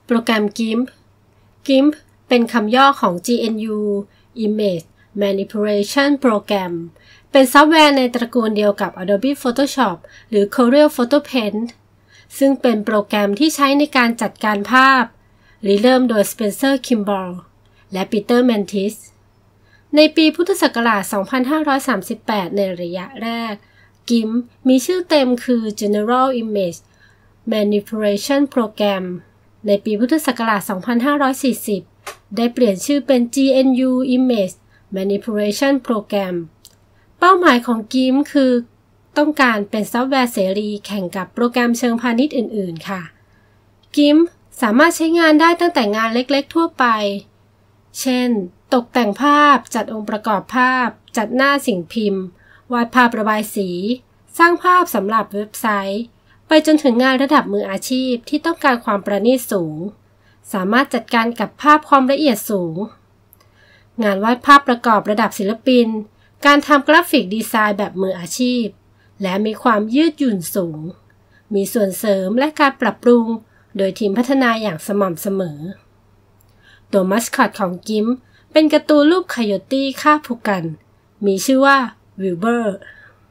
โปรแกรม GIMP เป็นคำย่อของ GNU Image Manipulation Program เป็นซอฟต์แวร์ในตระกูลเดียวกับ Adobe Photoshop หรือ Corel Photo Paint ซึ่งเป็นโปรแกรมที่ใช้ในการจัดการภาพริเริ่มโดย Spencer Kimball และ Peter Mantis ในปีพุทธศักราช 2538 ในระยะแรก GIMP มีชื่อเต็มคือ General Image Manipulation Program ในปีพุทธศักราช 2540 ได้เปลี่ยนชื่อเป็น GNU Image Manipulation Program เป้าหมายของ GIMP คือต้องการเป็นซอฟต์แวร์เสรีแข่งกับโปรแกรมเชิงพาณิชย์อื่นๆค่ะ GIMP สามารถใช้งานได้ตั้งแต่งานเล็กๆทั่วไปเช่นตกแต่งภาพจัดองค์ประกอบภาพจัดหน้าสิ่งพิมพ์วาดภาพระบายสีสร้างภาพสำหรับเว็บไซต์ไปจนถึงงานระดับมืออาชีพที่ต้องการความประณีตสูงสามารถจัดการกับภาพความละเอียดสูงงานวาดภาพประกอบระดับศิลปินการทำกราฟิกดีไซน์แบบมืออาชีพและมีความยืดหยุ่นสูงมีส่วนเสริมและการปรับปรุงโดยทีมพัฒนาอย่างสม่ำเสมอตัวมัสคอตของ GIMP เป็นการ์ตูนรูปไคโยตี้ฆ่าผู้กันมีชื่อว่าวิลเบอร์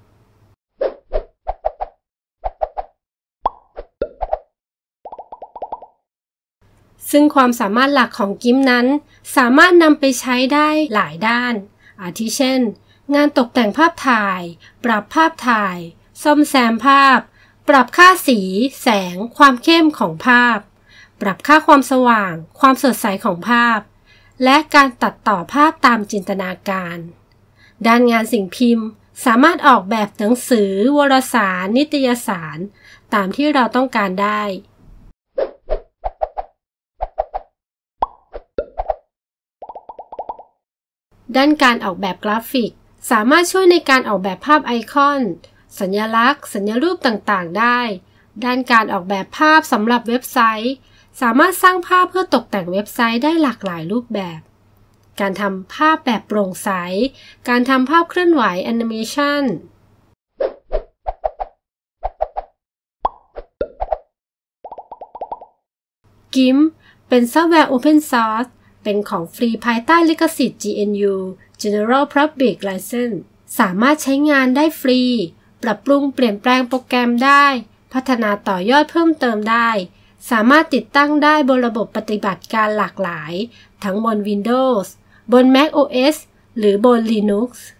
ซึ่งความสามารถหลักของ GIMP นั้นสามารถนำไปใช้ได้หลายด้านอาทิเช่นงานตกแต่งภาพถ่ายปรับภาพถ่ายซ่อมแซมภาพปรับค่าสีแสงความเข้มของภาพปรับค่าความสว่างความสดใสของภาพและการตัดต่อภาพตามจินตนาการด้านงานสิ่งพิมพ์สามารถออกแบบหนังสือวารสารนิตยสารตามที่เราต้องการได้ด้านการออกแบบกราฟิกสามารถช่วยในการออกแบบภาพไอคอนสัญลักษณ์สัญรูปต่างๆได้ด้านการออกแบบภาพสำหรับเว็บไซต์สามารถสร้างภาพเพื่อตกแต่งเว็บไซต์ได้หลากหลายรูปแบบการทำภาพแบบโปร่งใสการทำภาพเคลื่อนไหวแอนิเมชันGIMP เป็นซอฟต์แวร์ Open Source เป็นของฟรีภายใต้ลิขสิทธิ์ GNU General Public License สามารถใช้งานได้ฟรีปรับปรุงเปลี่ยนแปลงโปรแกรมได้พัฒนาต่อยอดเพิ่มเติมได้สามารถติดตั้งได้บนระบบปฏิบัติการหลากหลายทั้งบน Windows บน Mac OS หรือบน Linux